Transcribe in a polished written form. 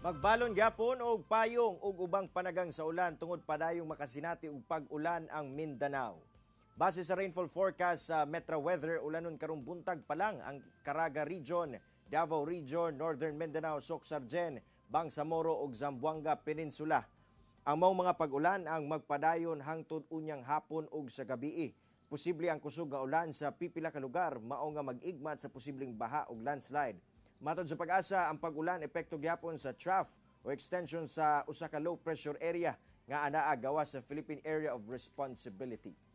Magbalon gyapon og payong ug ubang panagang sa ulan tungod padayong makasinati og pag-ulan ang Mindanao. Base sa rainfall forecast sa Metro Weather, ulanon karong buntag pa lang ang Caraga Region, Davao Region, Northern Mindanao, Soc-Sargen, Bangsamoro ug Zamboanga Peninsula. Ang mao mga pag-ulan ang magpadayon hangtod unyang hapon ug sa gabii. Posible ang kusog nga ulan sa pipila ka lugar mao nga mag-igmat sa posibleng baha ug landslide. Matod sa Pag-asa, ang pag-ulan epekto gyapon sa trough o extension sa usa ka low pressure area nga anaa gawas sa Philippine Area of Responsibility.